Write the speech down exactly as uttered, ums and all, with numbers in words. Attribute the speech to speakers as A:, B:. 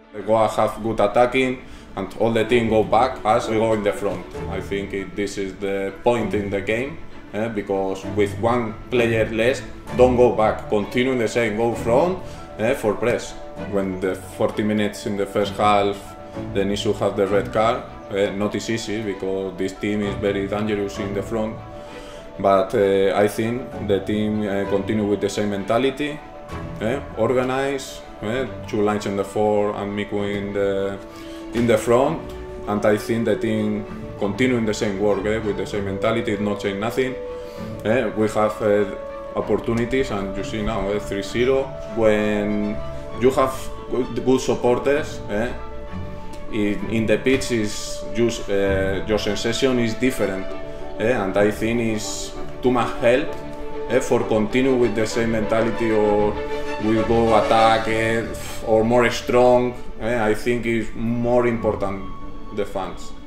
A: Goa have good attacking and all the team go back as we go in the front. I think it, this is the point in the game, eh, because with one player less, don't go back, continue the same, go front eh, for press. When the forty minutes in the first half, the Nisu have the red card, eh, not is easy because this team is very dangerous in the front. But uh, I think the team uh, continue with the same mentality, eh, organize, eh, two lines in the four and Miku in the in the front, and I think the team continue in the same work eh, with the same mentality, not saying nothing. Eh, we have uh, opportunities, and you see now eh, three zero. When you have good, good supporters, eh, in, in the pitch is just uh, your sensation is different. Eh, and I think it's too much help eh, for continue with the same mentality, or we go attack eh, or more strong. Eh, I think it's more important the fans.